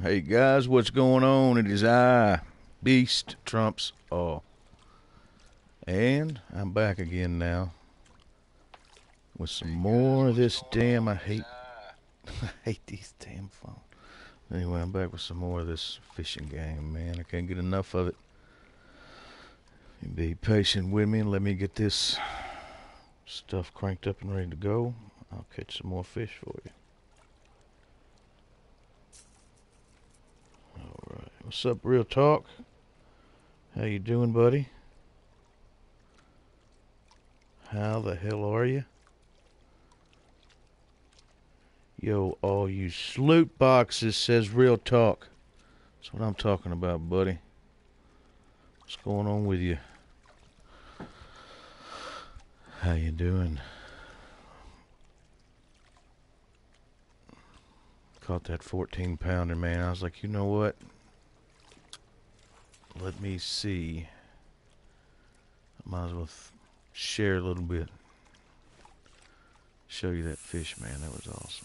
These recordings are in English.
Hey guys, what's going on? It is I, Beast Trumps all. And I'm back again now with some more of this damn, I hate these damn phones. Anyway, I'm back with some more of this fishing game, man. I can't get enough of it. You be patient with me and let me get this stuff cranked up and ready to go. I'll catch some more fish for you. Alright, what's up, Real Talk? How you doing, buddy? How the hell are you? Yo, all you sloot boxes, says Real Talk. That's what I'm talking about, buddy. What's going on with you? How you doing? Caught that 14-pounder, man. I was like, you know what? Let me see. I might as well share a little bit. Show you that fish, man. That was awesome.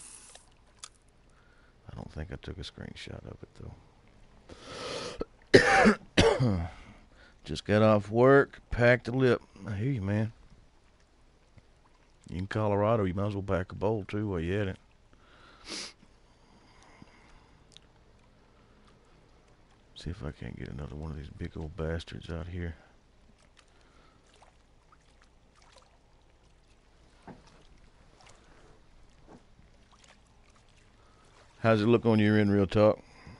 I don't think I took a screenshot of it, though. Just got off work, packed a lip. I hear you, man. You in Colorado, you might as well pack a bowl, too, while you at it. See if I can't get another one of these big old bastards out here. How's it look on your end, Real Talk?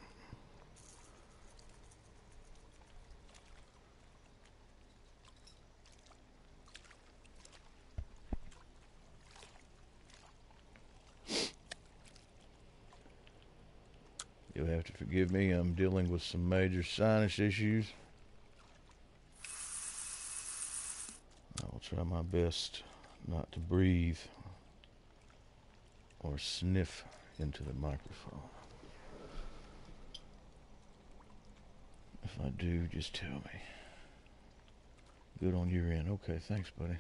You'll have to forgive me. I'm dealing with some major sinus issues. I will try my best not to breathe or sniff into the microphone. If I do, just tell me. Good on your end. Okay, thanks, buddy.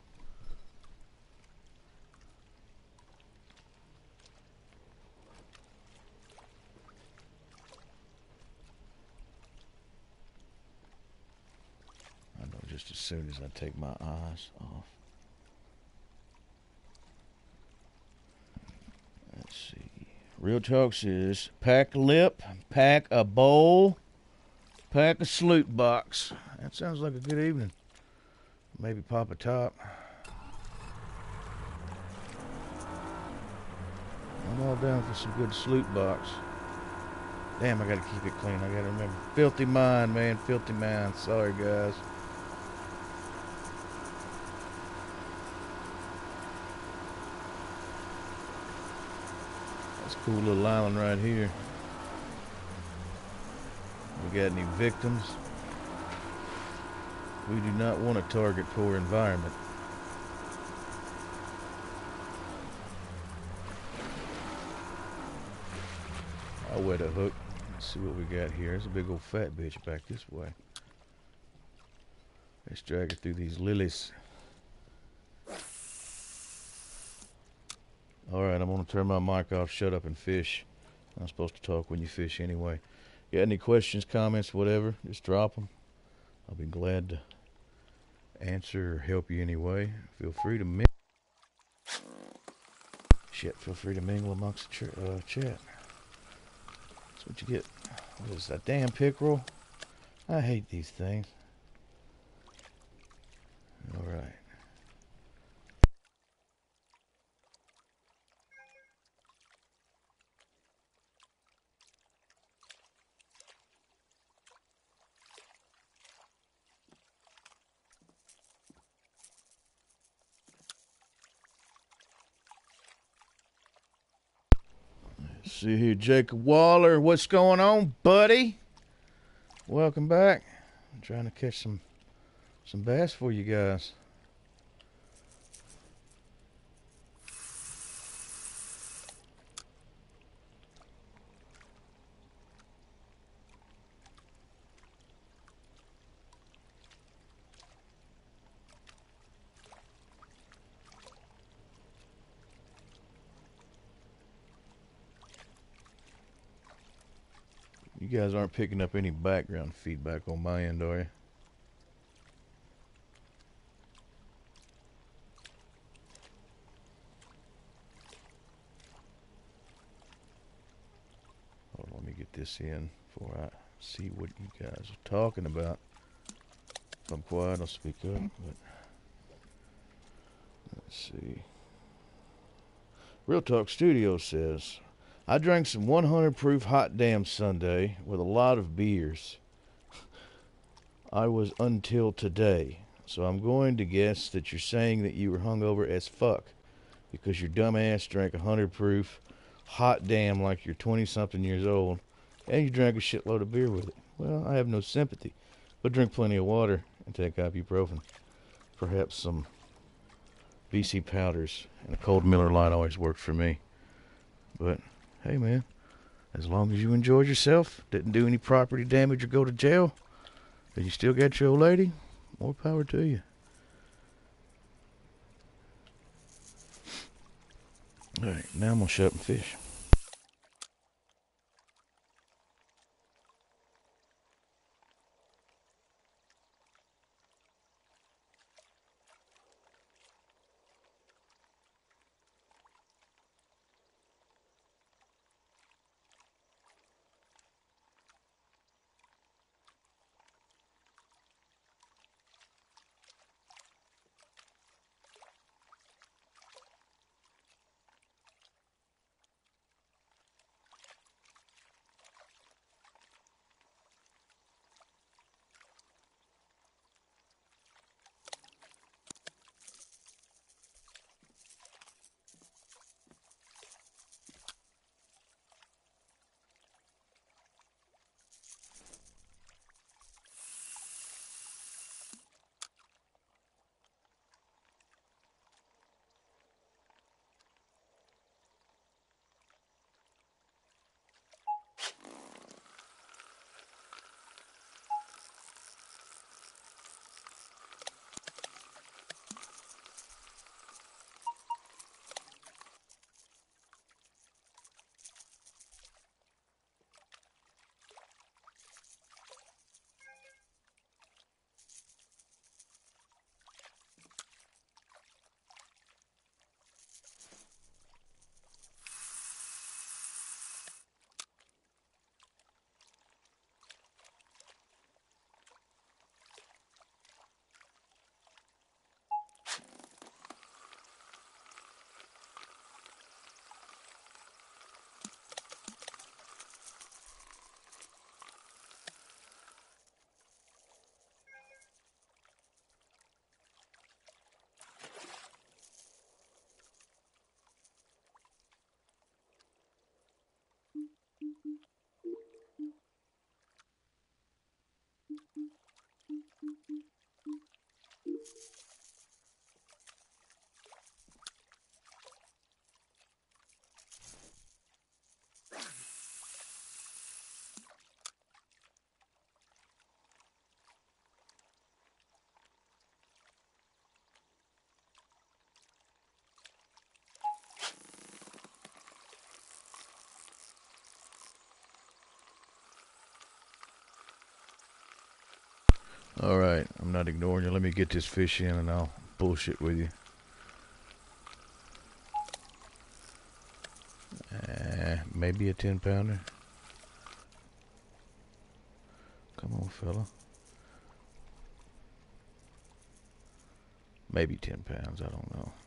I know just as soon as I take my eyes off. Let's see. Real Talk says, pack a lip, pack a bowl, pack a sloot box. That sounds like a good evening. Maybe pop a top. I'm all down for some good sloot box. Damn, I gotta keep it clean. I gotta remember. Filthy mind, man. Filthy mind. Sorry, guys. That's a cool little island right here. We got any victims? We do not want to target poor environment. I'll wet a hook. Let's see what we got here. There's a big old fat bitch back this way. Let's drag her through these lilies. Alright, I'm going to turn my mic off. Shut up and fish. I'm supposed to talk when you fish anyway. Got any questions, comments, whatever, just drop them. I'll be glad to answer or help you anyway. Feel free to mingle. Feel free to mingle amongst the chat. That's what you get. What is that damn pickerel? I hate these things. Alright. See here, Jacob Waller. What's going on, buddy? Welcome back. I'm trying to catch some bass for you guys. You guys aren't picking up any background feedback on my end, are you? Hold on, let me get this in before I see what you guys are talking about. If I'm quiet, I'll speak up, but let's see. Real Talk Studio says, I drank some 100 proof hot damn Sunday with a lot of beers. I was until today. So I'm going to guess that you're saying that you were hungover as fuck because your dumb ass drank 100 proof hot damn like you're 20 something years old and you drank a shitload of beer with it. Well, I have no sympathy, but drink plenty of water and take ibuprofen. Perhaps some BC powders and a cold Miller Lite always worked for me. But hey man, as long as you enjoyed yourself, didn't do any property damage or go to jail, and you still got your old lady, more power to you. Alright, now I'm gonna shut up and fish. Alright, I'm not ignoring you. Let me get this fish in and I'll bullshit with you. Maybe a 10 pounder. Come on, fella. Maybe 10 pounds, I don't know.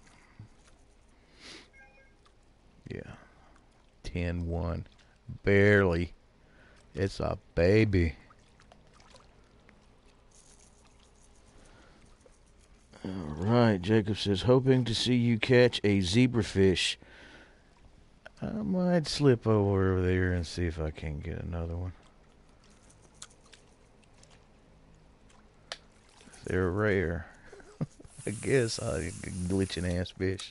Yeah. 10-1. Barely. It's a baby. Alright, Jacob says, hoping to see you catch a zebrafish. I might slip over there and see if I can get another one. They're rare. I guess I glitching ass fish.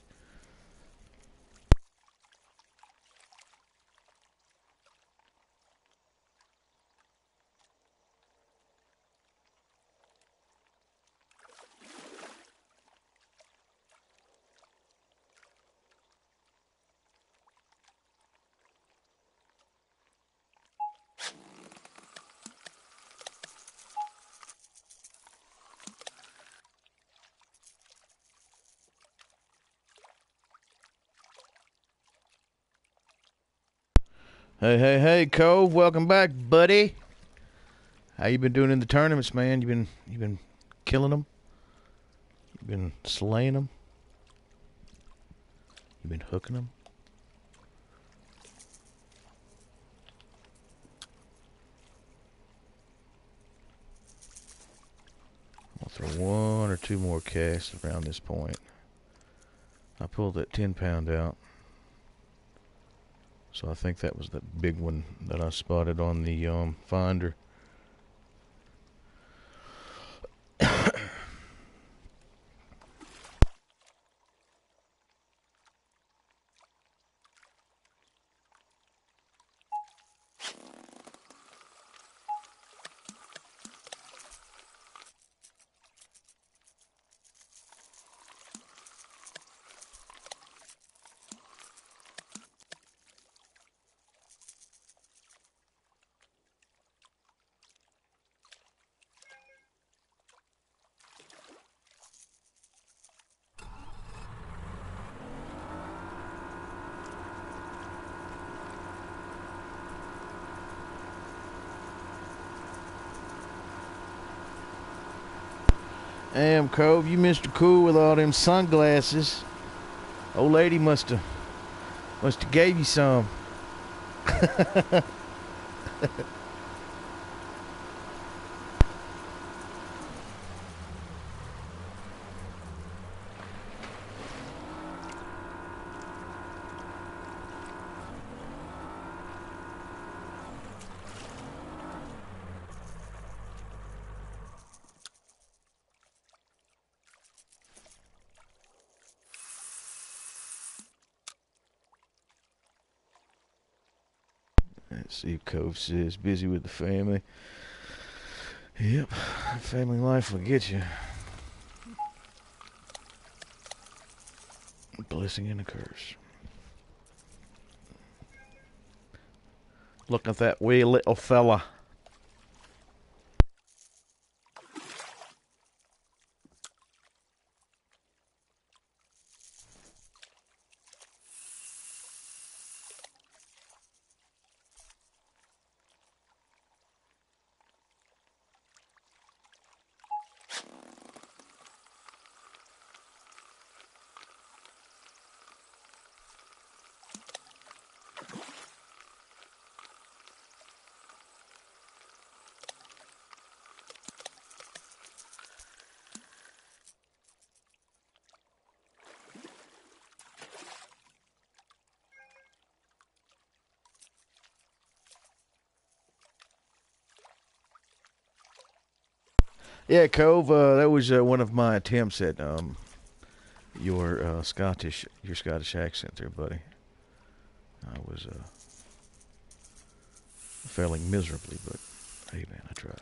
Hey, hey, hey, Cove, welcome back, buddy. How you been doing in the tournaments, man? You been killing them? You been slaying them? You been hooking them? I'll throw one or two more casts around this point. I pulled that 10-pound out. So I think that was that big one that I spotted on the finder. Damn, Cove, you Mr. Cool with all them sunglasses. Old lady must have gave you some. Let's see if Cove says busy with the family. Yep, family life will get you. A blessing and a curse. Look at that wee little fella. Yeah, Cove, that was one of my attempts at your Scottish accent there, buddy. I was failing miserably, but hey, man, I tried.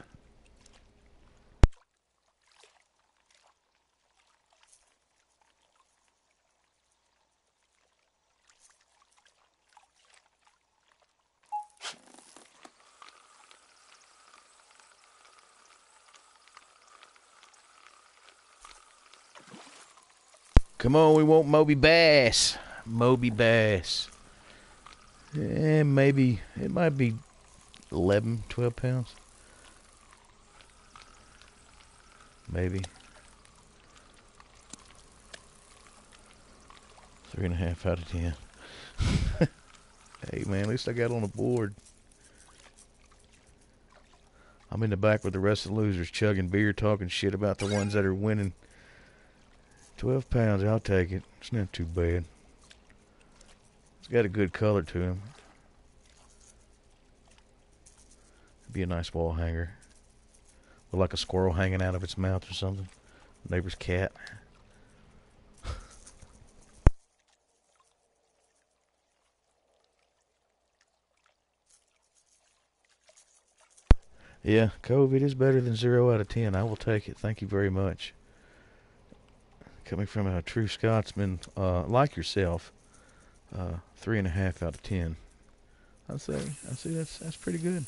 Come on, we want Moby Bass. Moby Bass. Yeah, maybe, it might be 11, 12 pounds. Maybe. 3.5 out of 10. Hey, man, at least I got on the board. I'm in the back with the rest of the losers chugging beer, talking shit about the ones that are winning. 12 pounds, I'll take it. It's not too bad. It's got a good color to him. It'd be a nice wall hanger. With like a squirrel hanging out of its mouth or something. Neighbor's cat. Yeah, Cove, it is better than 0 out of 10. I will take it. Thank you very much. Coming from a true Scotsman like yourself, 3.5 out of 10. I say that's pretty good.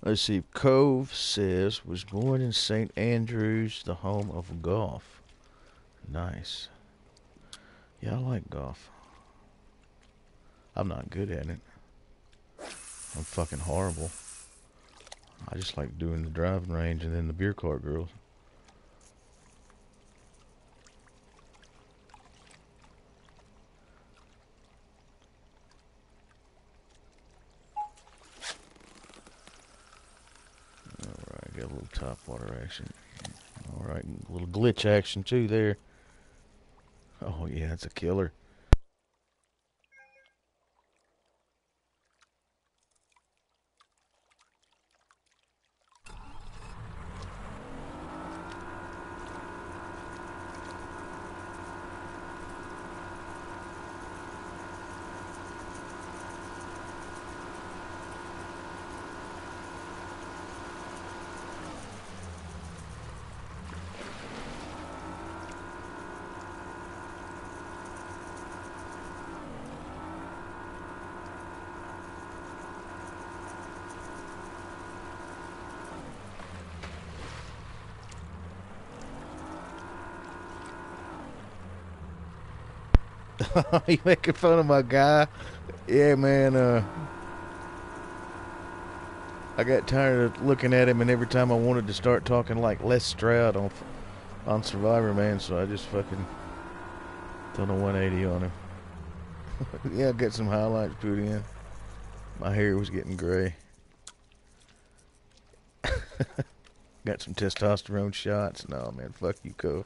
Let's see. Cove says was born in St. Andrews, the home of golf. Nice. Yeah, I like golf. I'm not good at it. I'm fucking horrible. I just like doing the driving range and then the beer cart girls. Alright, got a little top water action. Alright, a little glitch action too there. Oh yeah, it's a killer. You making fun of my guy? Yeah, man. I got tired of looking at him, and every time I wanted to start talking like Les Stroud on Survivor, man, so I just fucking done a 180 on him. Yeah, I got some highlights put in. My hair was getting gray. Got some testosterone shots. No, man, fuck you, Cole.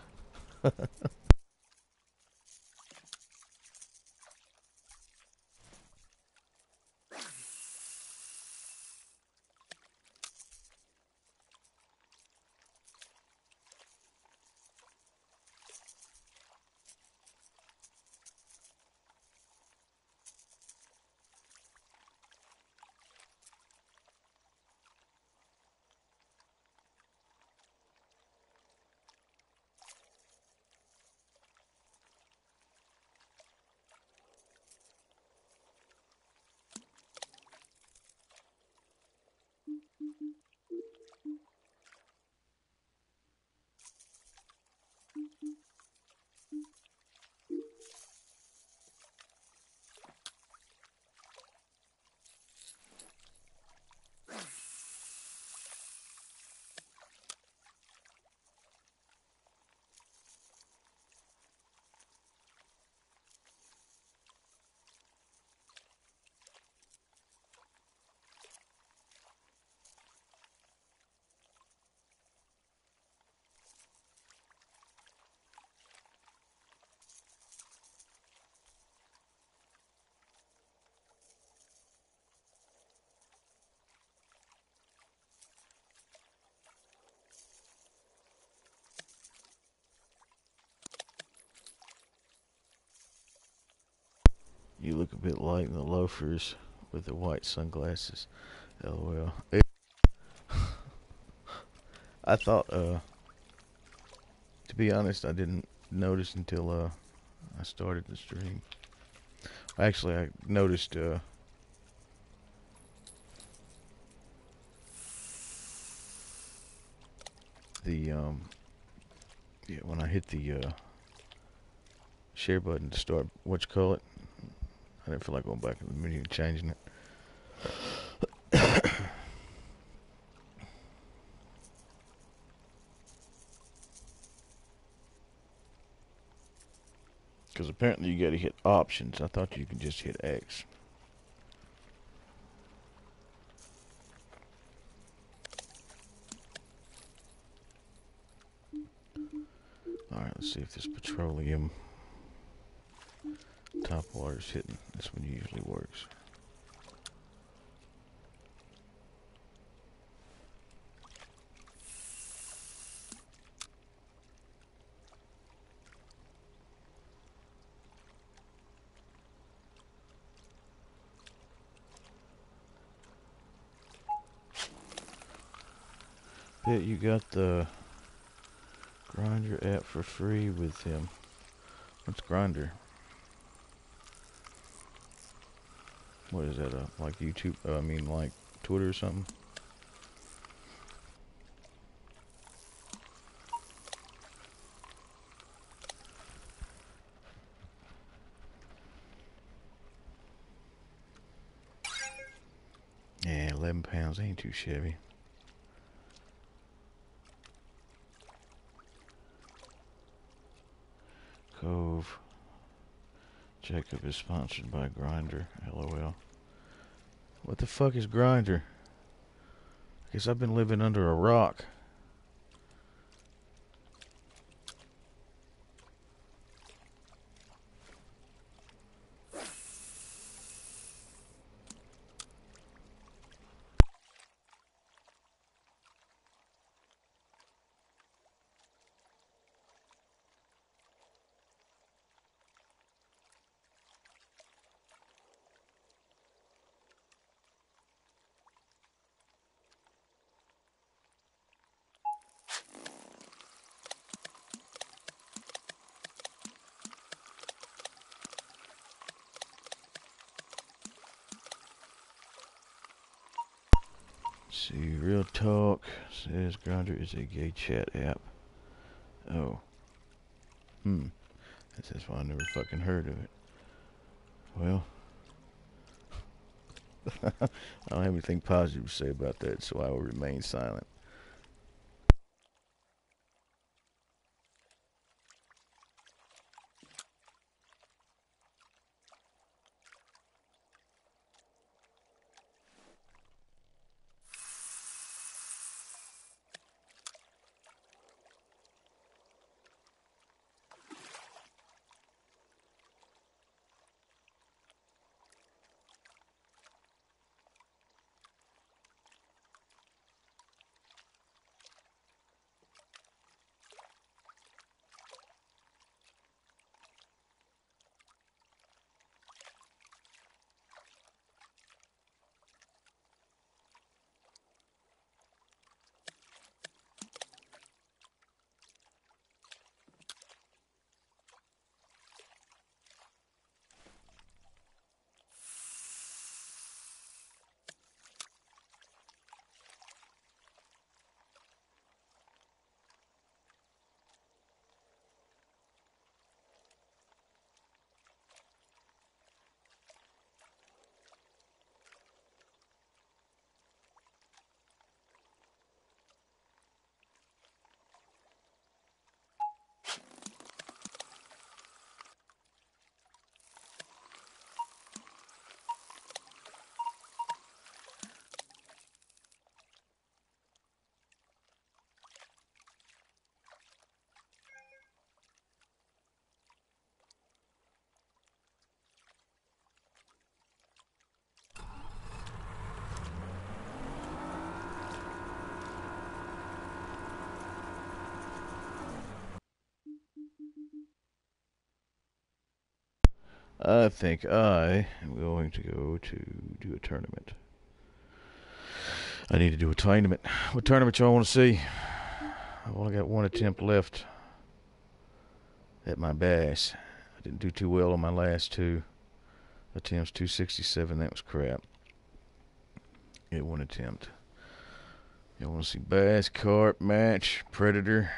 You look a bit like the loafers with the white sunglasses. LOL. I thought, to be honest, I didn't notice until I started the stream. Actually, I noticed the yeah, when I hit the share button to start what you call it. I didn't feel like going back in the menu and changing it. Because apparently you got to hit options. I thought you could just hit X. Alright, let's see if this petroleum top water's hitting. This one usually works. Bet you got the Grinder app for free with him. What's Grinder? What is that? Like YouTube? I mean, like Twitter or something? 11 pounds. Ain't too shabby. Cove. Jacob is sponsored by Grindr. LOL. What the fuck is Grindr? I guess I've been living under a rock. See, Real Talk says Grindr is a gay chat app. Oh. That's why I never fucking heard of it. Well, I don't have anything positive to say about that, so I will remain silent. I think I am going to go to do a tournament. I need to do a tournament. What tournament y'all want to see? I've only got one attempt left at my bass. I didn't do too well on my last two attempts. 267, that was crap. Get one attempt. Y'all want to see bass, carp, match, predator?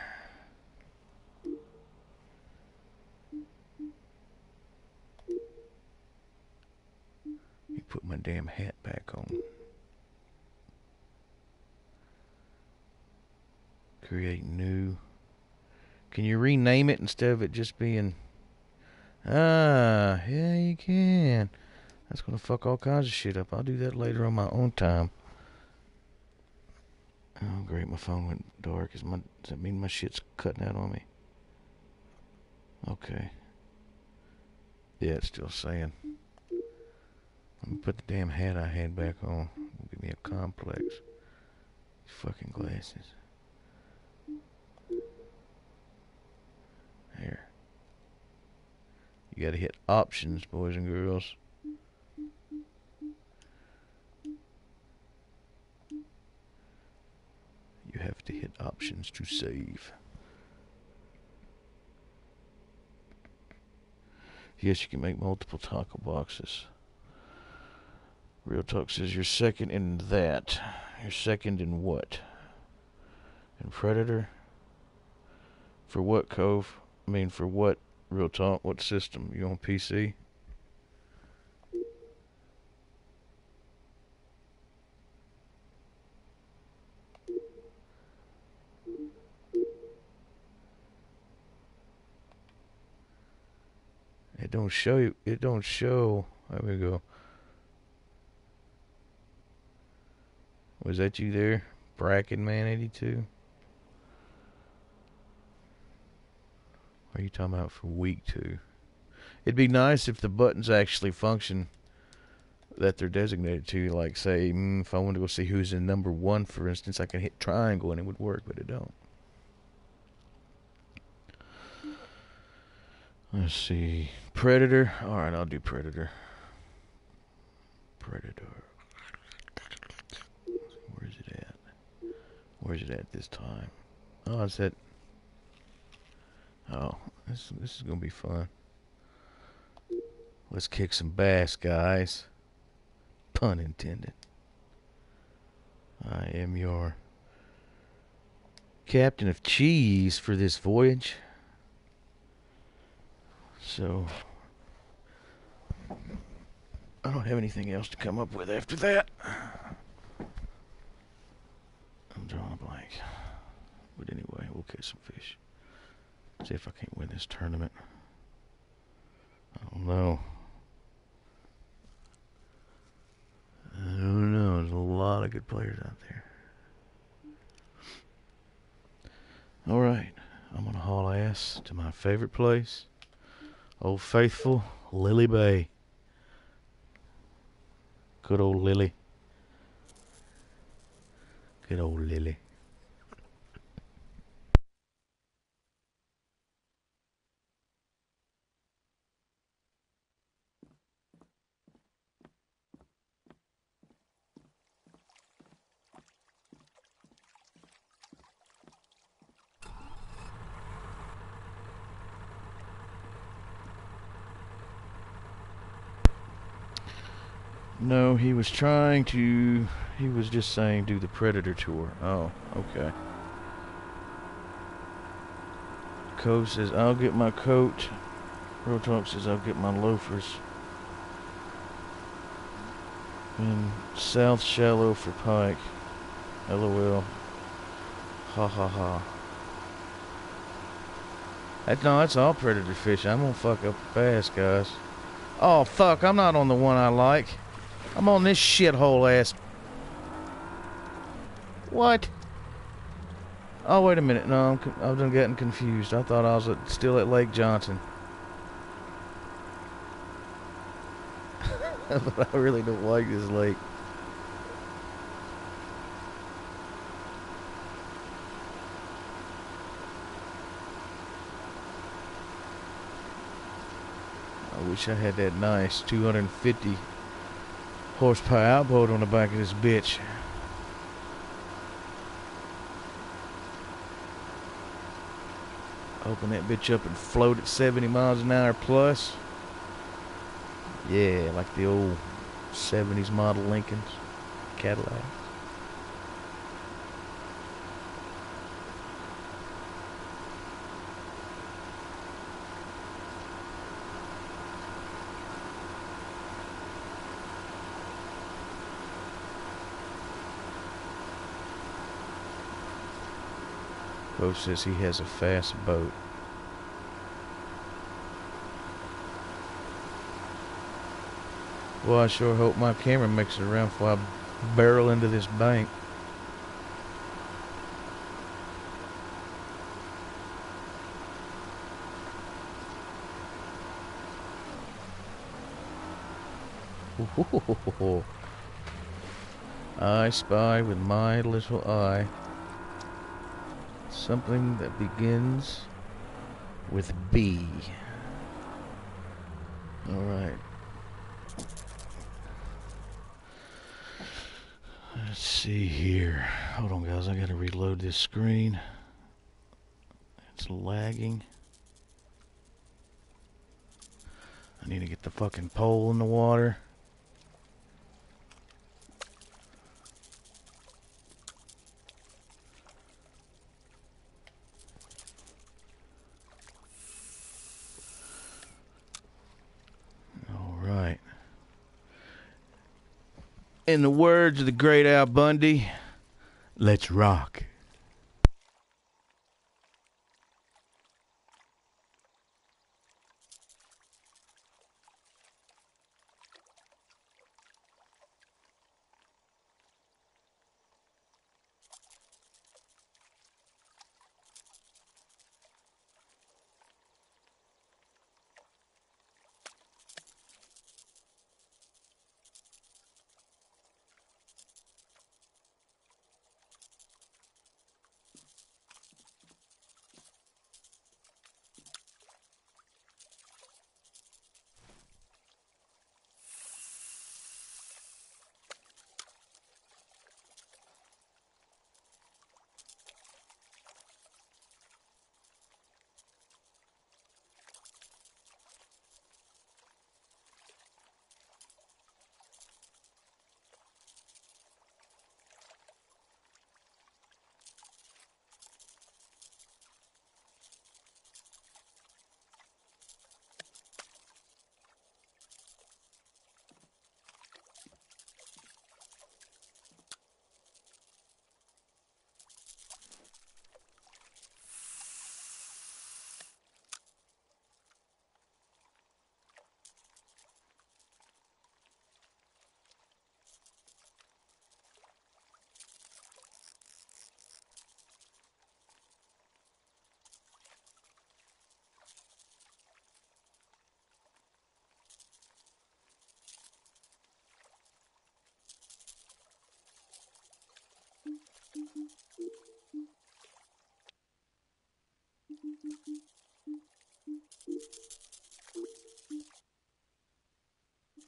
You put my damn hat back on. Create new. Can you rename it instead of it just being... Ah, yeah, you can. That's going to fuck all kinds of shit up. I'll do that later on my own time. Oh, great. My phone went dark. Does that mean my shit's cutting out on me? Okay. Yeah, it's still saying. Let me put the damn hat I had back on. It'll give me a complex. These fucking glasses. There. You gotta hit options, boys and girls. You have to hit options to save. Yes, you can make multiple tackle boxes. Real Talk says you're second in that. You're second in what? In Predator? For what, Cove? I mean, for what, Real Talk? What system? You on PC? It don't show you. It don't show. There we go. Was that you there? Bracken Man 82? What are you talking about for week 2? It'd be nice if the buttons actually function that they're designated to. Like, say, if I want to go see who's in number 1, for instance, I can hit triangle and it would work, but it don't. Let's see. Predator. Alright, I'll do Predator. Predator. Where's it at? Where's it at this time? Oh, it's at... Oh, this is going to be fun. Let's kick some bass, guys. Pun intended. I am your captain of cheese for this voyage. So, I don't have anything else to come up with after that. I'm drawing a blank. But anyway, we'll catch some fish. See if I can't win this tournament. I don't know. There's a lot of good players out there. Alright, I'm gonna haul ass to my favorite place. Old faithful Lily Bay. Good old Lily. Good old Lily. No, he was just saying do the Predator tour. Oh, okay. Cove says, I'll get my coat. Real Talk says, I'll get my loafers. And South Shallow for pike. LOL. Ha ha ha. That's all Predator fish. I'm gonna fuck up fast, guys. Oh, fuck, I'm not on the one I like. I'm on this shithole ass. What? Oh, wait a minute. No, I've done getting confused. I thought I was still at Lake Johnson. But I really don't like this lake. I wish I had that nice 250 horsepower outboard on the back of this bitch. Open that bitch up and float at 70 miles an hour plus. Yeah, like the old 70s model Lincolns, Cadillacs. Bo says he has a fast boat. Well, I sure hope my camera makes it around before I barrel into this bank. I spy with my little eye something that begins with B. Alright. Let's see here. Hold on, guys. I gotta reload this screen. It's lagging. I need to get the fucking pole in the water. Alright. In the words of the great Al Bundy, let's rock.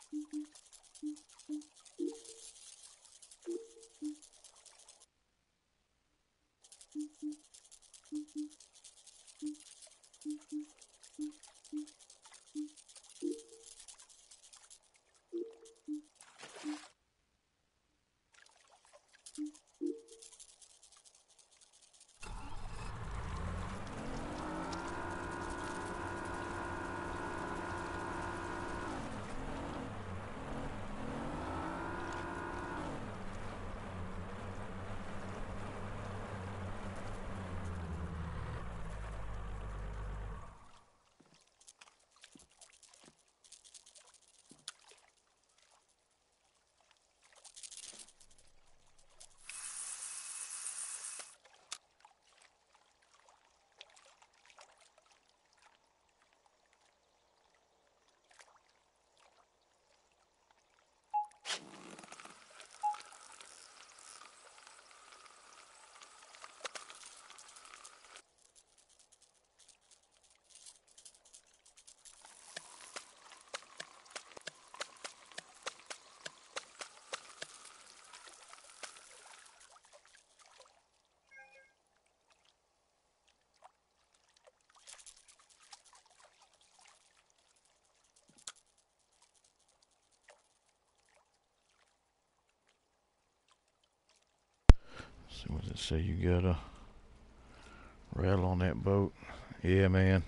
So what does it say? You got a rattle on that boat? Yeah, man.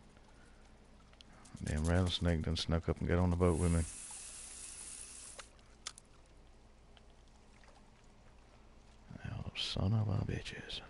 Damn rattlesnake done snuck up and got on the boat with me. Oh, son of a bitches.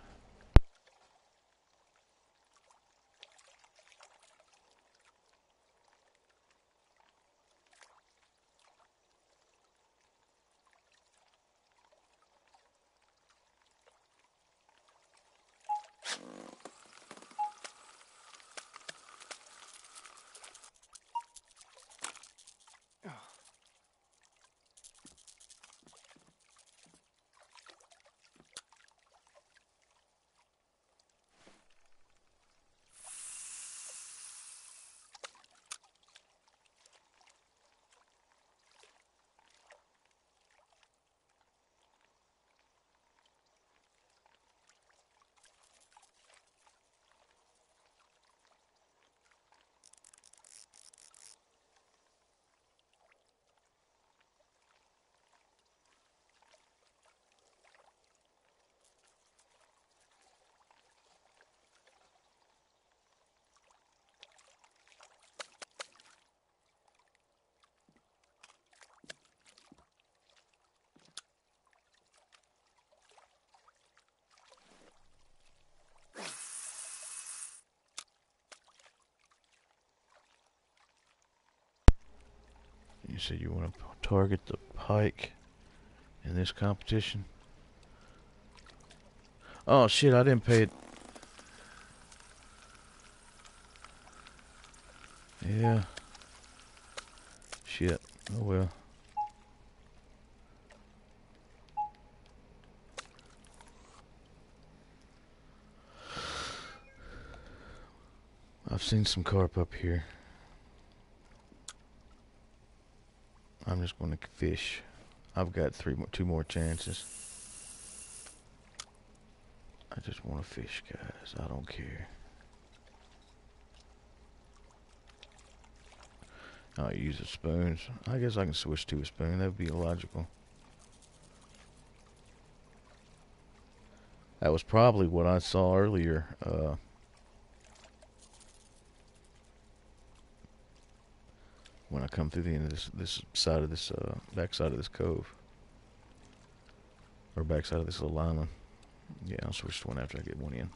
You said you want to target the pike in this competition? Oh shit, I didn't pay it. Yeah. Shit. Oh well. I've seen some carp up here. I'm just going to fish. I've got two more chances. I just want to fish, guys. I don't care. I'll use a spoon. I guess I can switch to a spoon. That would be illogical. That was probably what I saw earlier. When I come through the end of this side of this back side of this cove, or back side of this little island. Yeah, I'll switch to one after I get one in.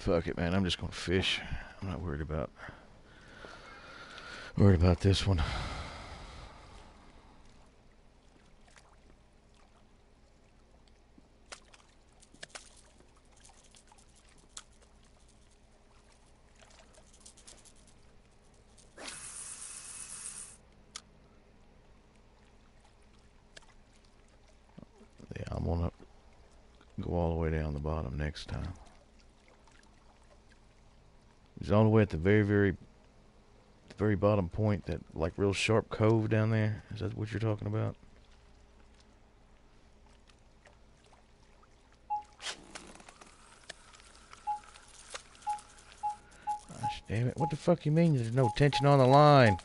fuck it, man. I'm just gonna fish. I'm not worried about this one. Yeah, I'm gonna go all the way down the bottom next time. It's all the way at the very bottom point, that like real sharp cove down there. Is that what you're talking about? Gosh damn it. What the fuck you mean there's no tension on the line?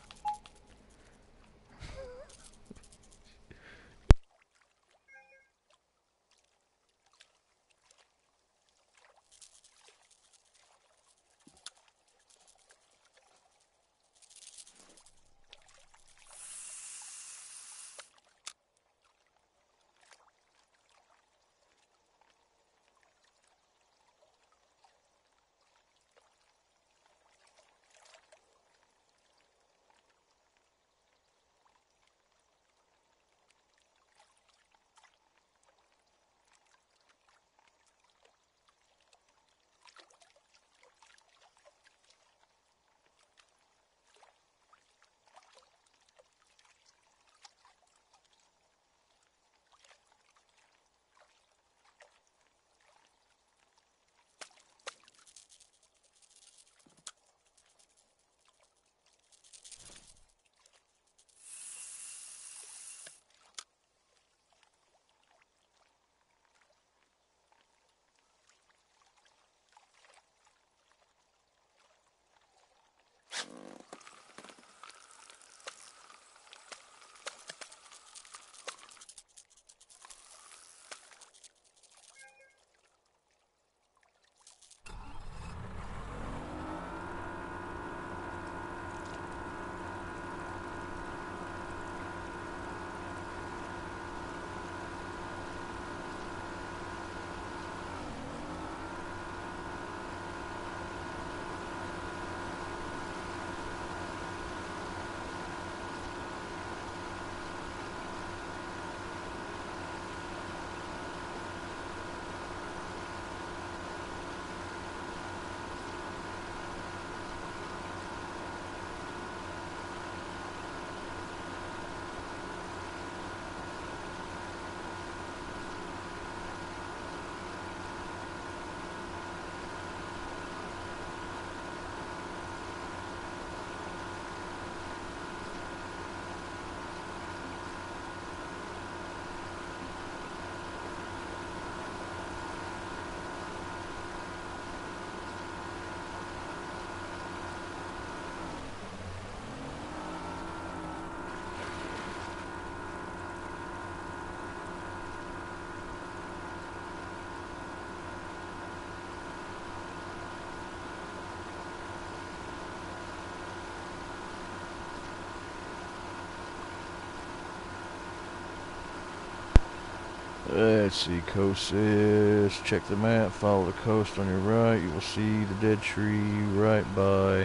Let's see, coast says, check the map, follow the coast on your right, you will see the dead tree right by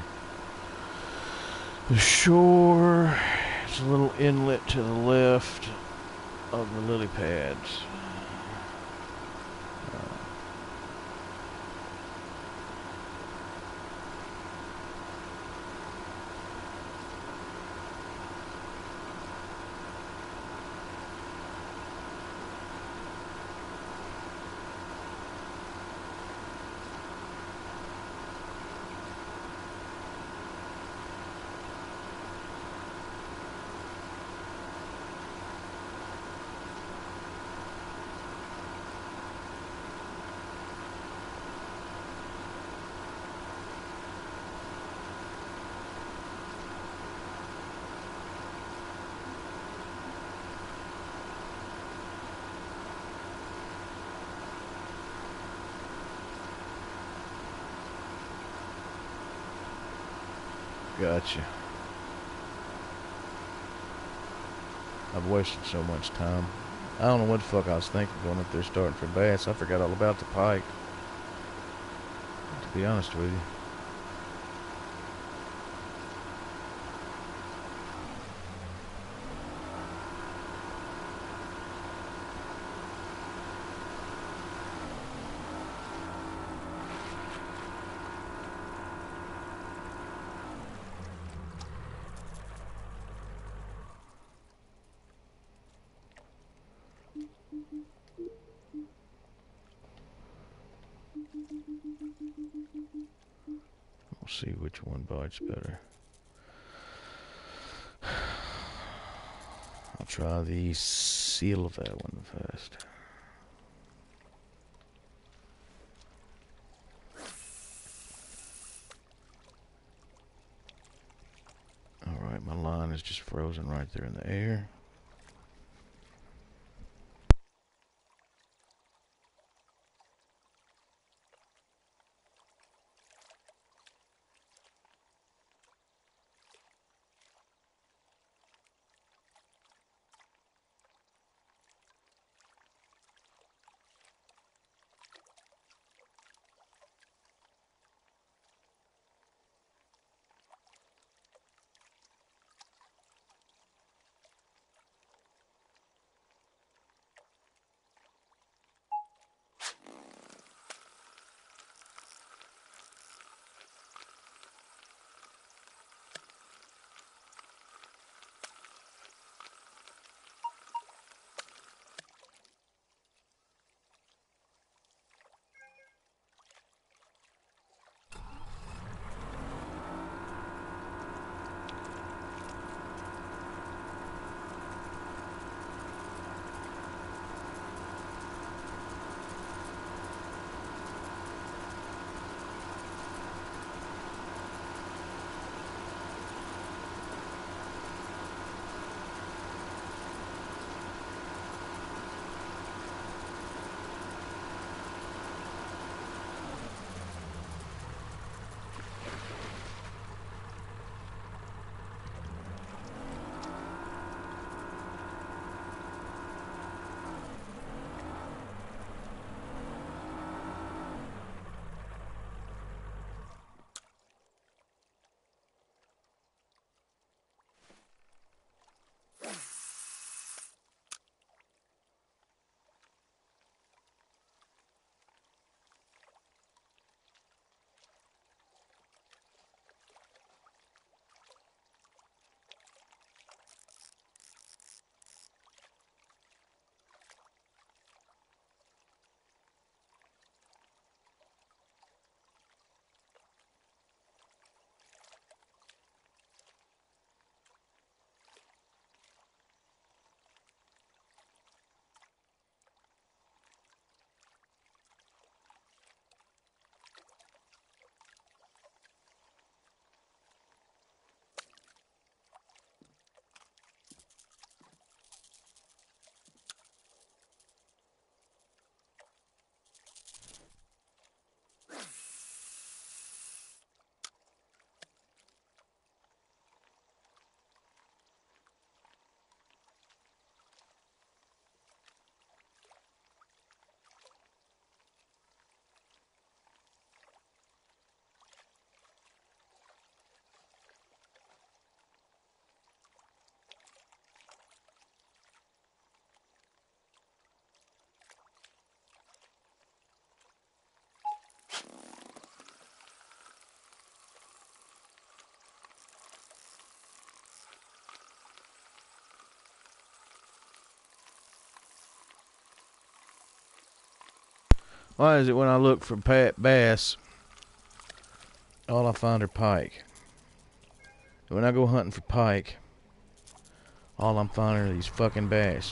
the shore. It's a little inlet to the left of the lily pads. Gotcha. I've wasted so much time. I don't know what the fuck I was thinking going up there starting for bass. I forgot all about the pike. To be honest with you. We'll see which one bites better. I'll try the silver one first. Alright, my line is just frozen right there in the air. Why is it when I look for bass, all I find are pike? When I go hunting for pike, all I'm finding are these fucking bass.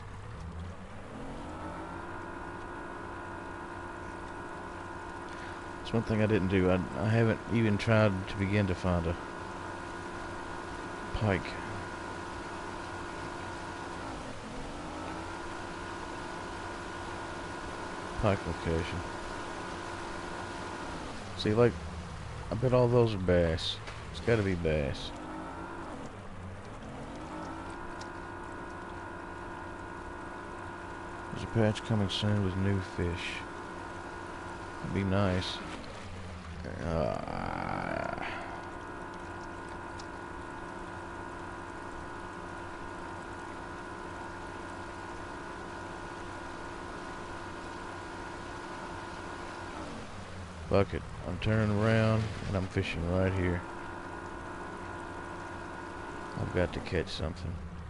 That's one thing I didn't do. I haven't even tried to begin to find a pike. Pike location. See, like, I bet all those are bass. It's gotta be bass. There's a patch coming soon with new fish. That'd be nice. Uh, Fuck it. I'm turning around and I'm fishing right here. I've got to catch something.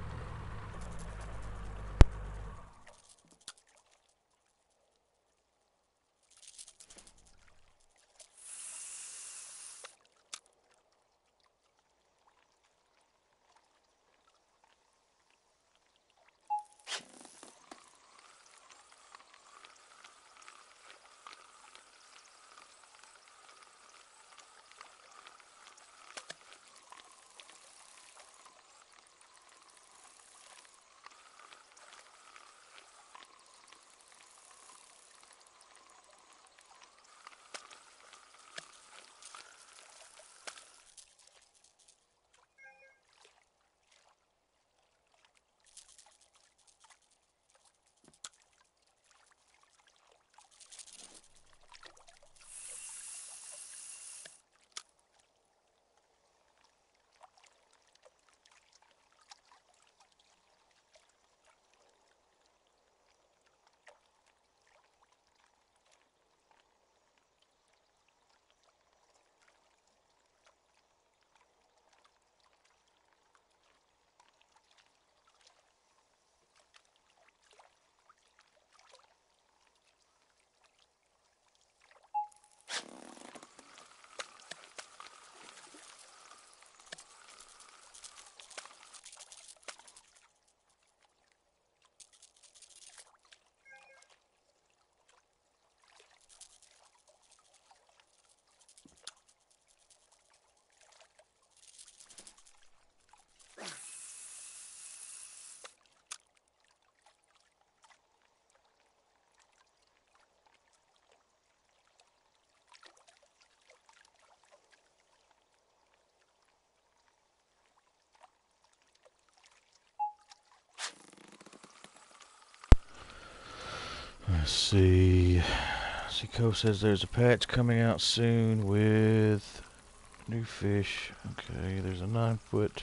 Let's see. Seco says there's a patch coming out soon with new fish. Okay, there's a 9-foot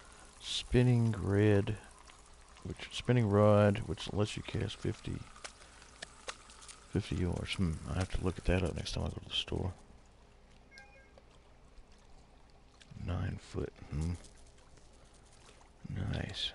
spinning rod, which lets you cast 50 yards. I have to look at that up next time I go to the store. 9-foot. Nice.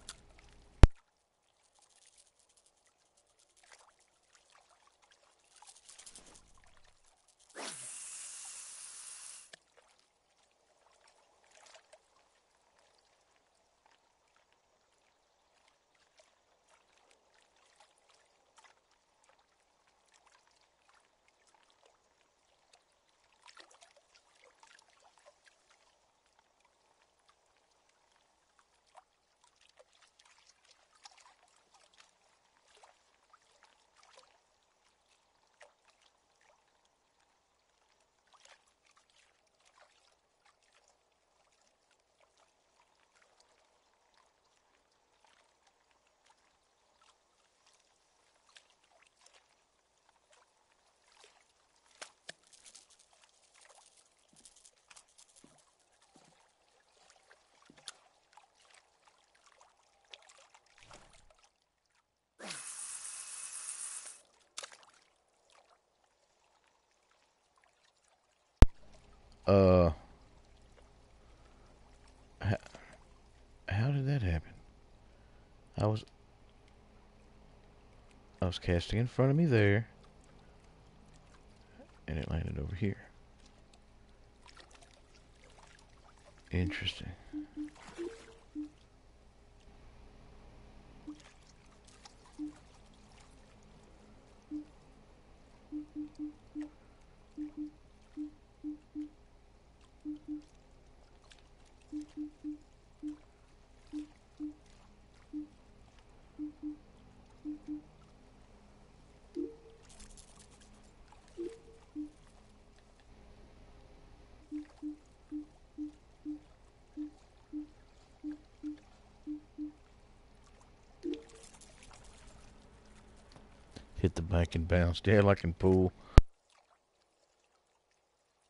Uh, how did that happen? I was casting in front of me there, and it landed over here. Interesting. Hit the bank and bounced. Yeah, like in pool.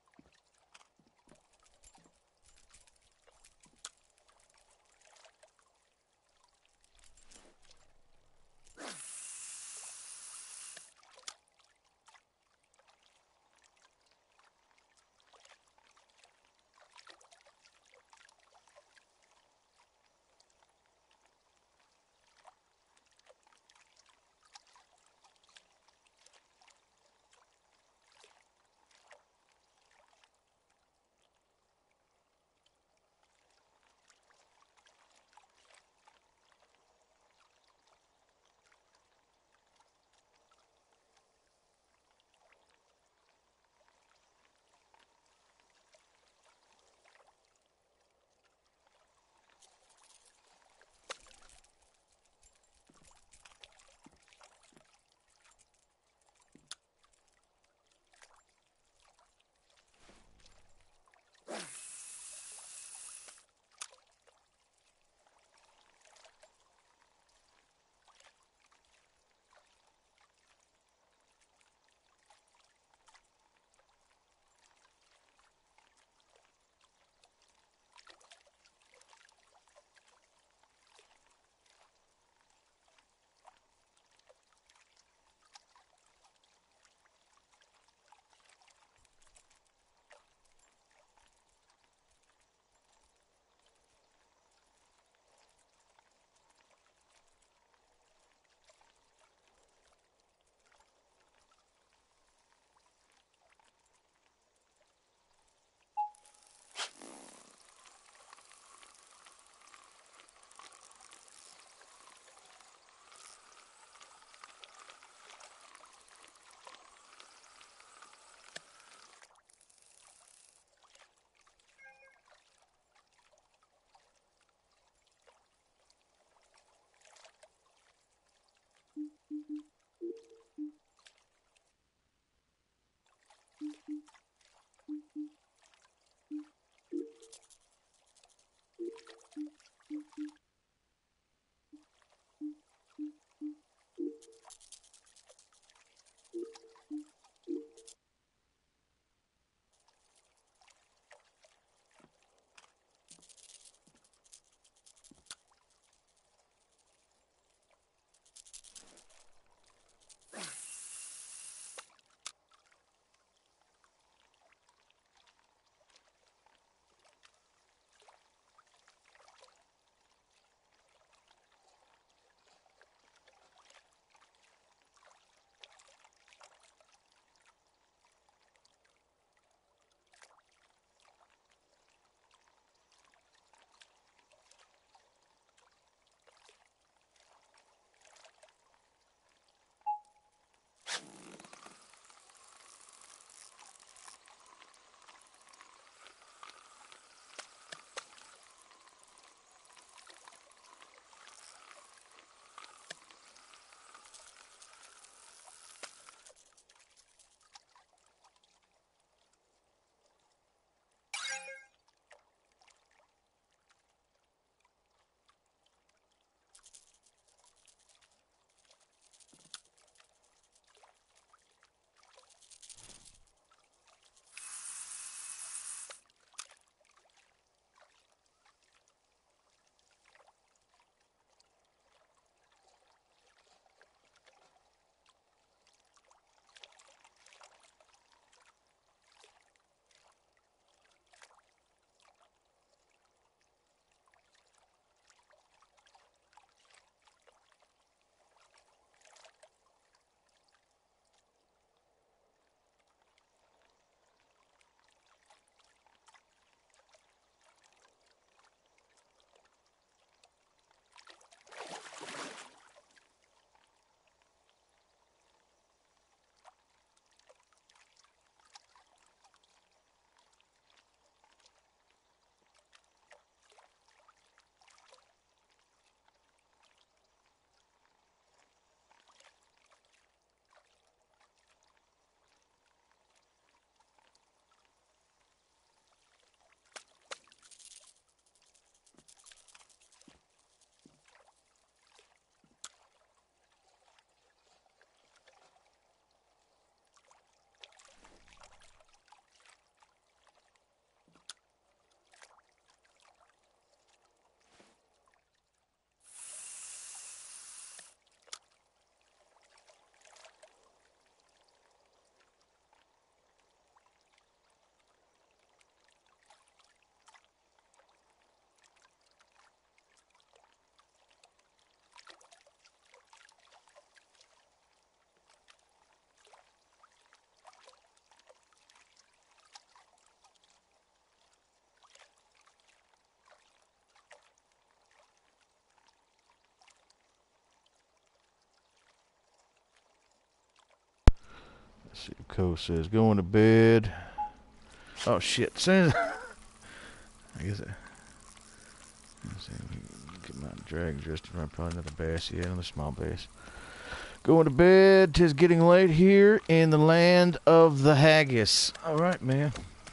See what Cole says. Going to bed. Oh shit! Soon as I guess let's see, get my drag just around. Probably another bass. Yeah, another small bass. Going to bed. 'Tis getting late here in the land of the haggis. All right, man.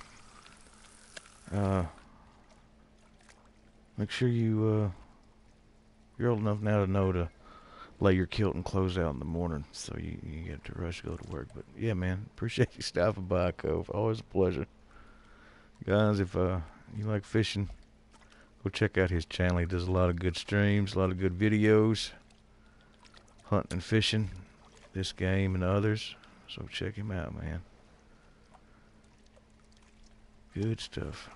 Make sure you're old enough now to know to lay your kilt and clothes out in the morning, so you get to rush to go to work. But yeah, man, appreciate you stopping by, Cove. Always a pleasure, guys. If you like fishing, go check out his channel. He does a lot of good streams, a lot of good videos, hunting and fishing, this game and others. So check him out, man. Good stuff.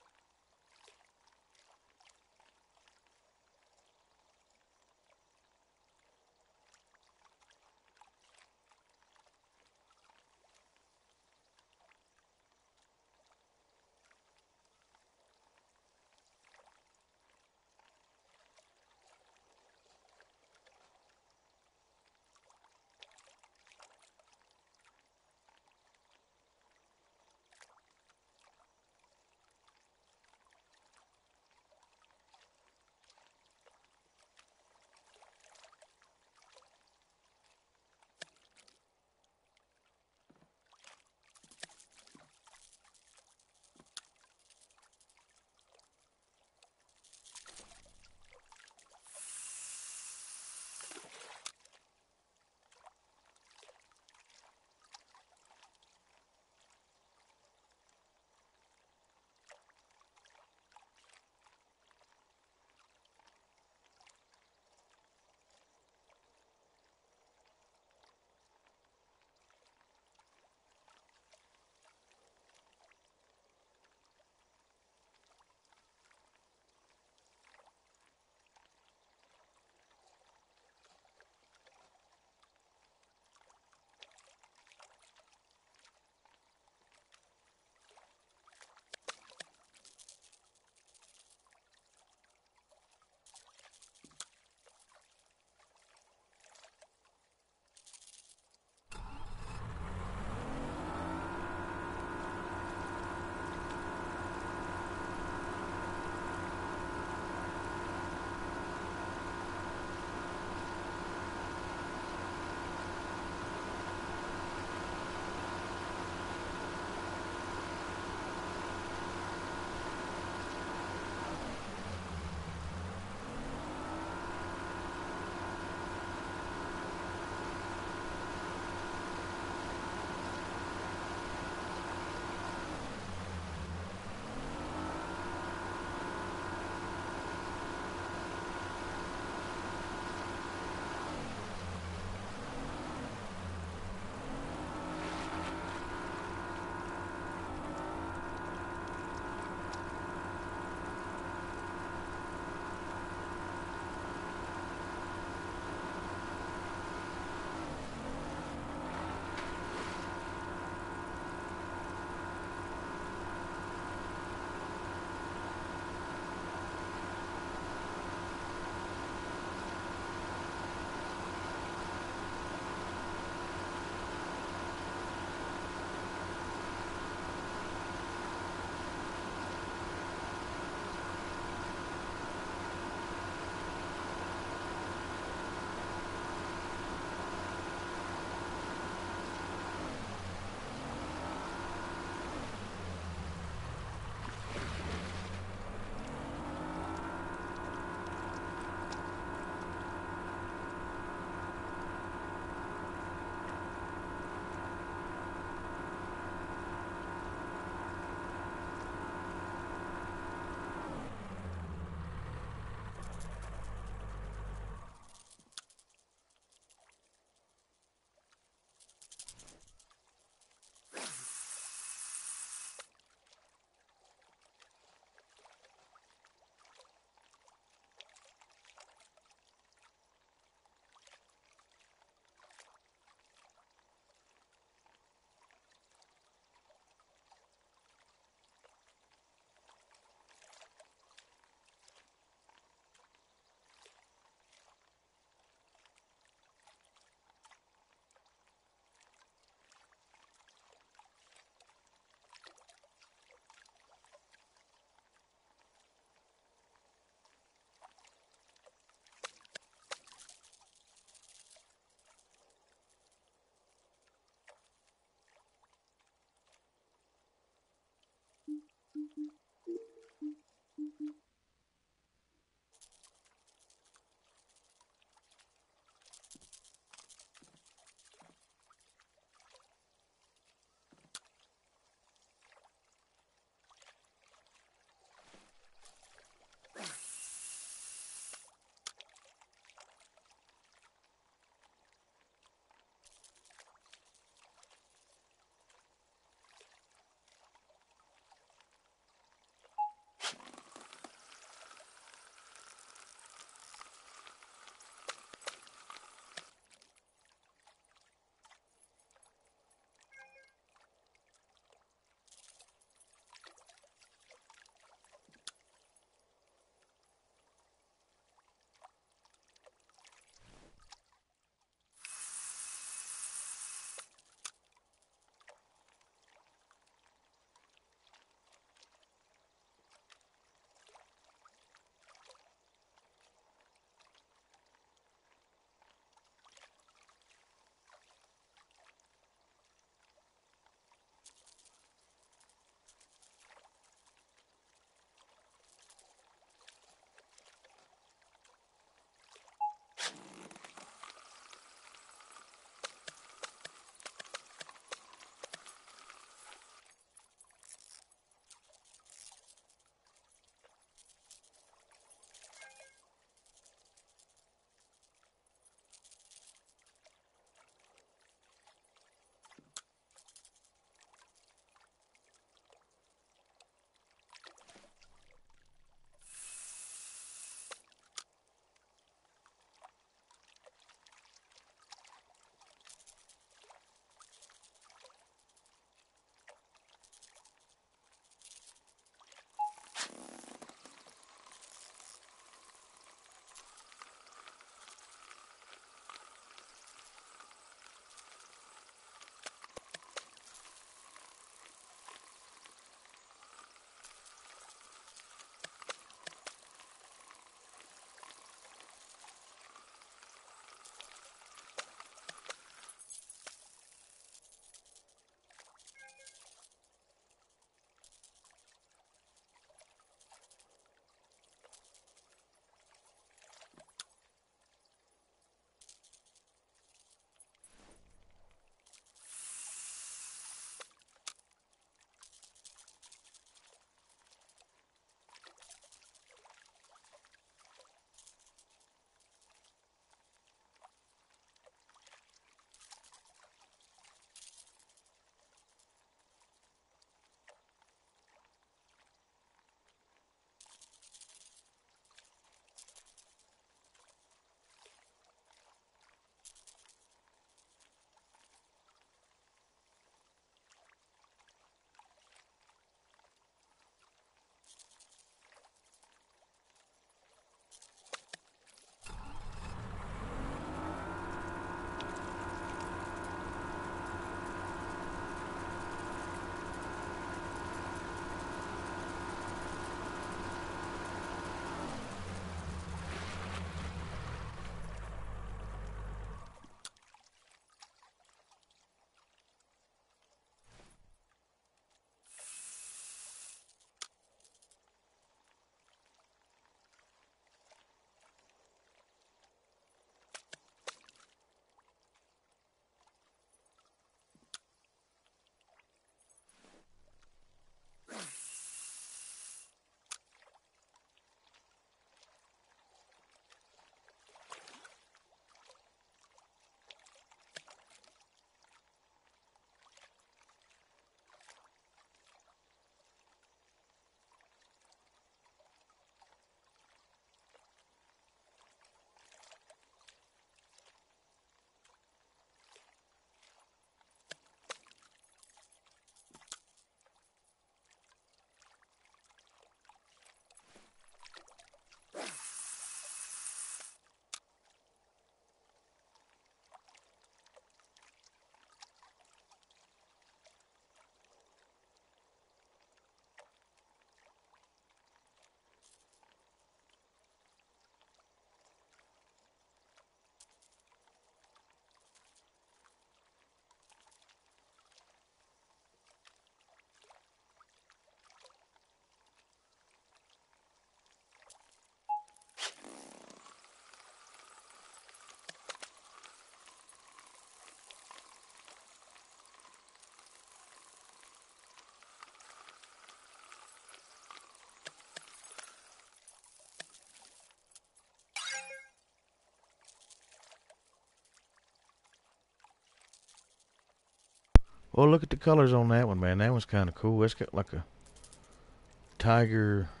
Oh, look at the colors on that one, man. That one's kind of cool. It's got like a tiger,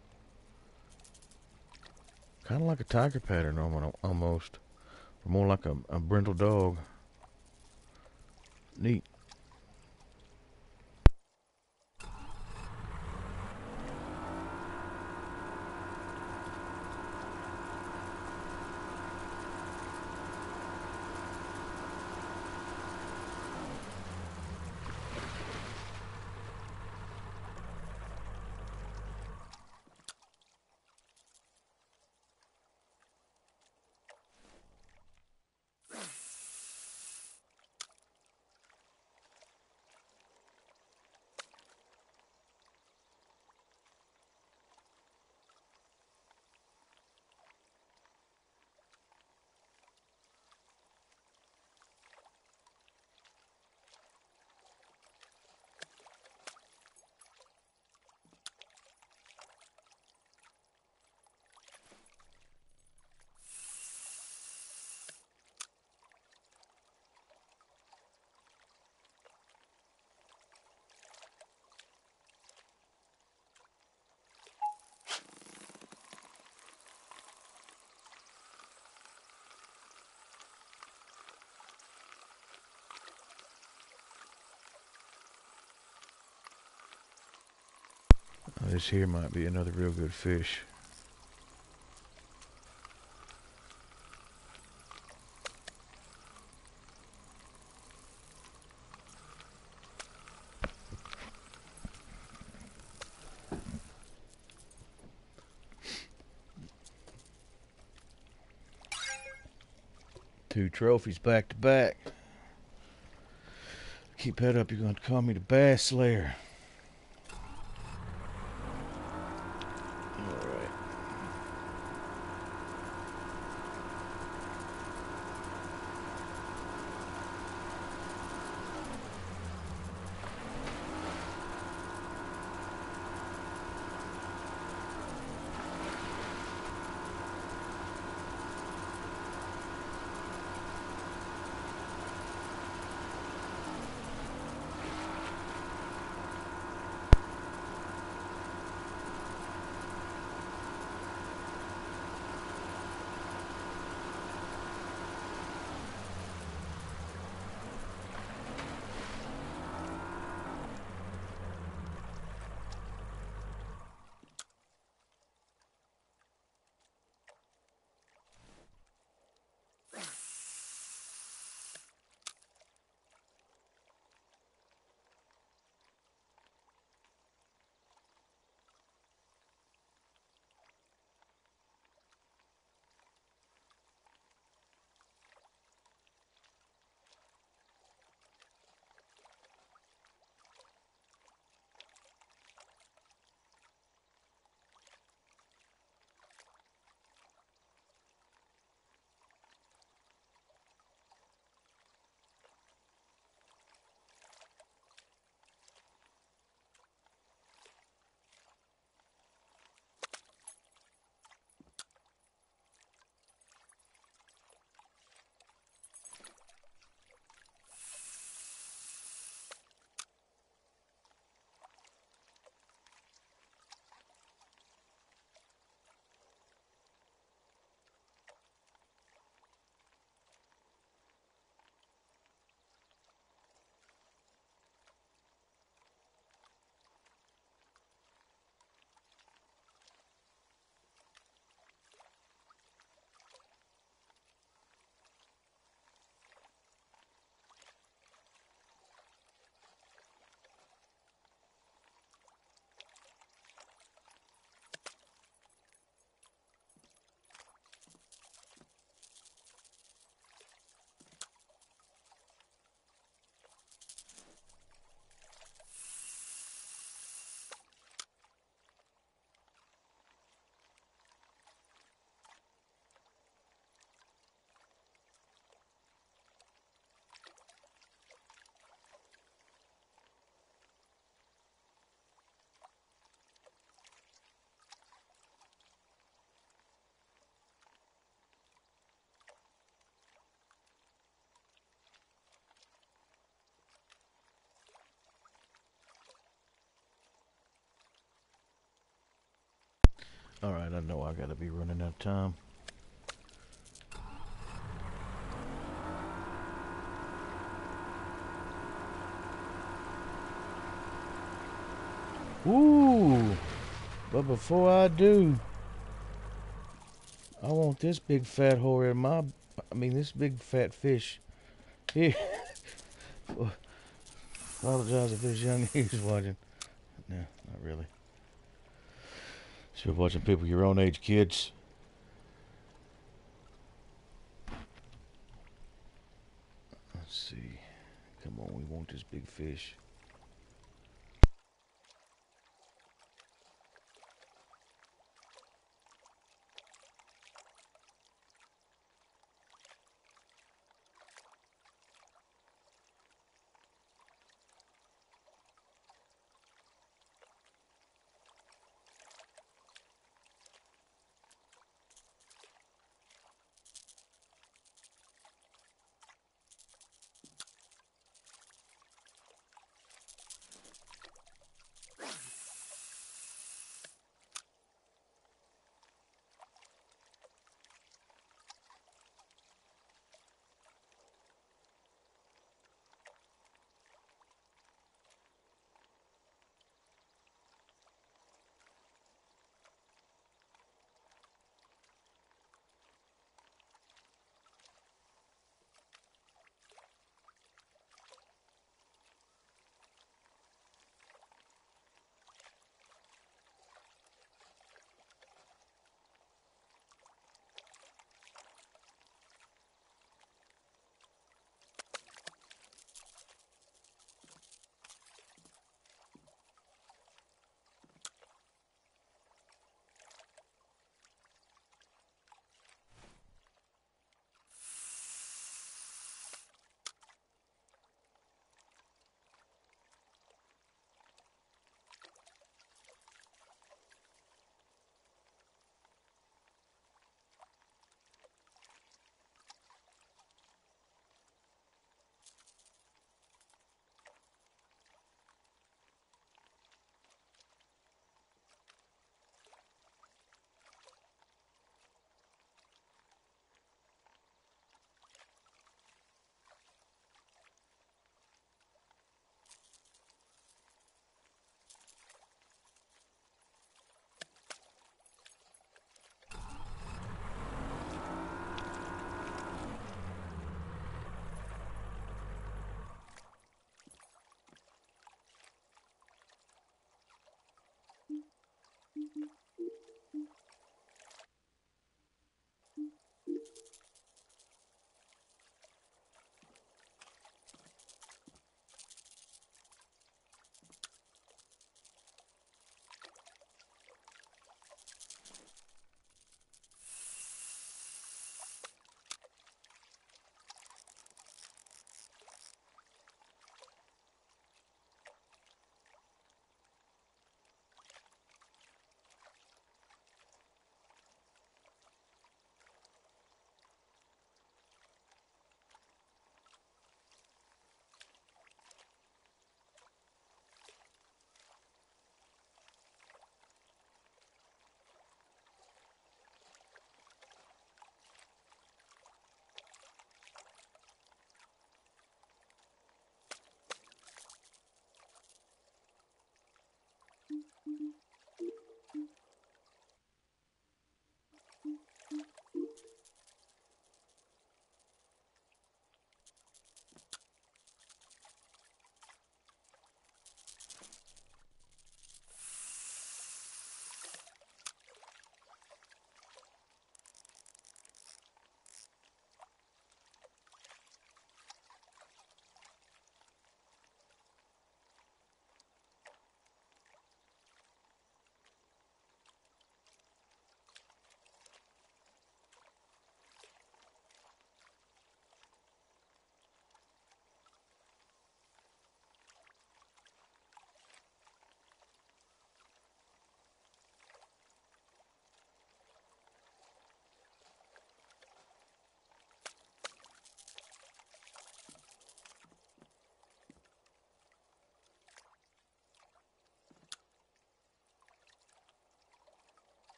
kind of like a tiger pattern almost. Or more like a brindle dog. Neat. This here might be another real good fish. Two trophies back to back. Keep that up, you're going to call me the Bass Slayer. Alright. Alright, I know I gotta be running out of time. Ooh! But before I do, I want this big fat whore in my... I mean, this big fat fish. Here. Apologize if this young is watching. No, not really. So you're watching people your own age, kids. Let's see. Come on, we want this big fish.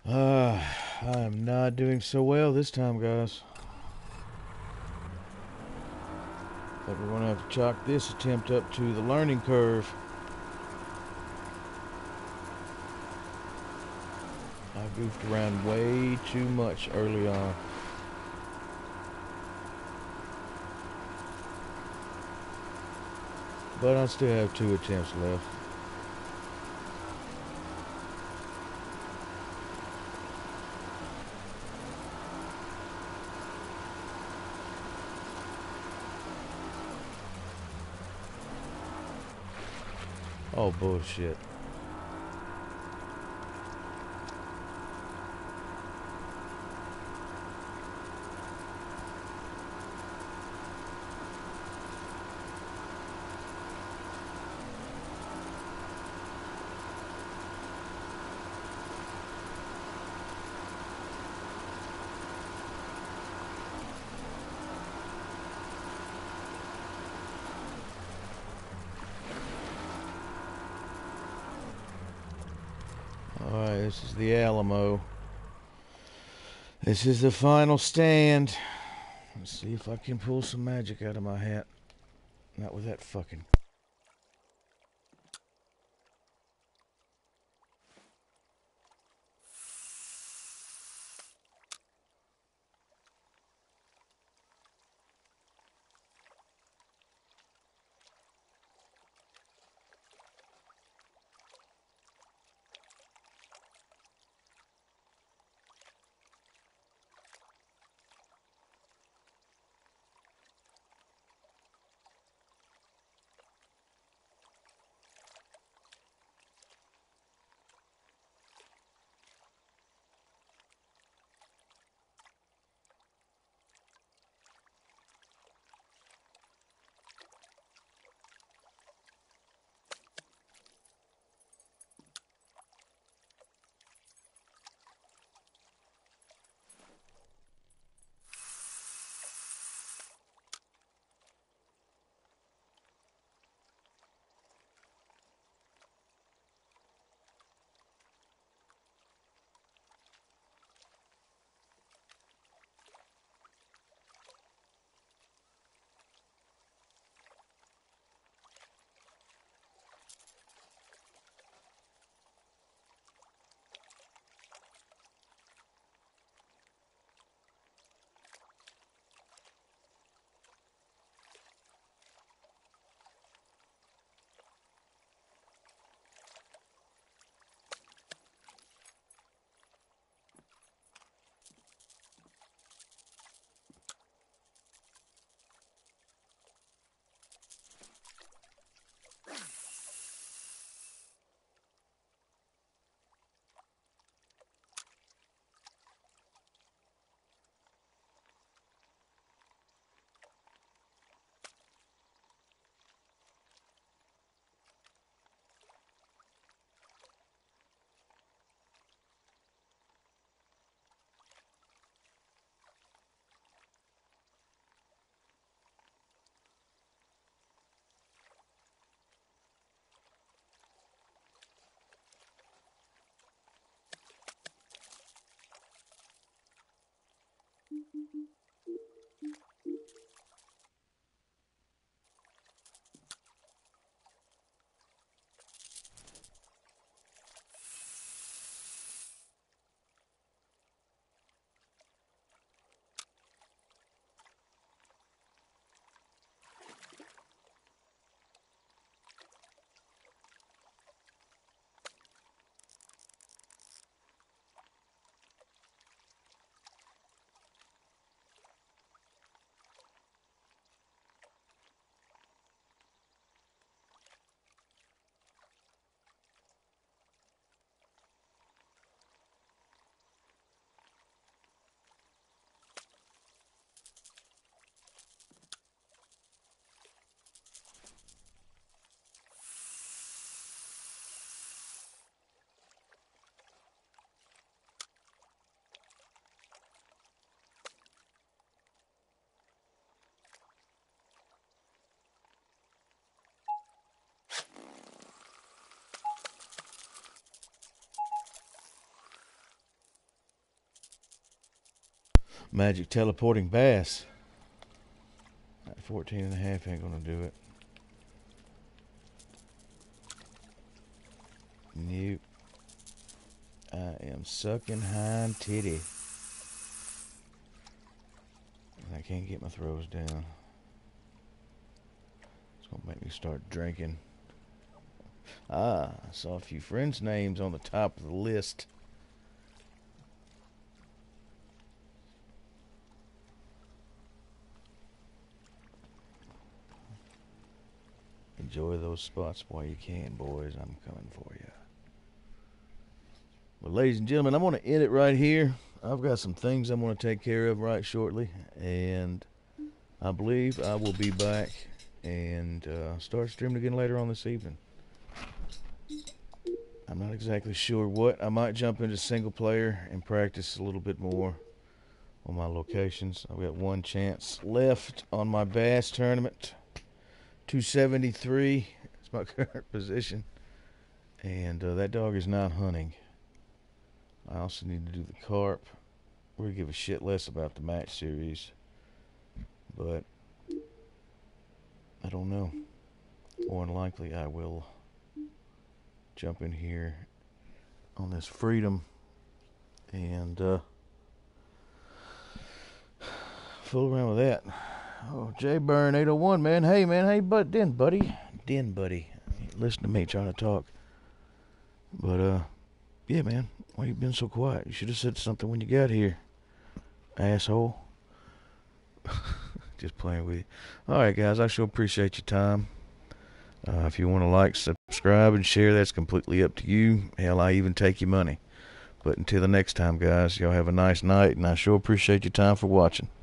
I am not doing so well this time, guys. But we're going to have to chalk this attempt up to the learning curve. I goofed around way too much early on. But I still have 2 attempts left. Oh, bullshit. Alright, this is the Alamo. This is the final stand. Let's see if I can pull some magic out of my hat. Not with that fucking... magic teleporting bass. That 14.5 ain't gonna do it. Nope. I am sucking hind titty. I can't get my throws down. It's gonna make me start drinking. I saw a few friends' names on the top of the list. Enjoy those spots while you can, boys. I'm coming for you. Well, ladies and gentlemen, I'm going to end it right here. I've got some things I'm going to take care of right shortly, and I believe I will be back and start streaming again later on this evening. I'm not exactly sure what. I might jump into single player and practice a little bit more on my locations. I've got one chance left on my bass tournament. 273 is my current position, and that dog is not hunting. I also need to do the carp. We're going to give a shit less about the match series, but I don't know. More than likely I will jump in here on this freedom and fool around with that. Oh, J Burn 801, man. Hey, man. Hey, Den buddy. Listen to me trying to talk. But yeah, man. Why you been so quiet? You should have said something when you got here, asshole. Just playing with you. All right, guys. I sure appreciate your time. If you want to like, subscribe, and share, that's completely up to you. Hell, I even take your money. But until the next time, guys, y'all have a nice night, and I sure appreciate your time for watching.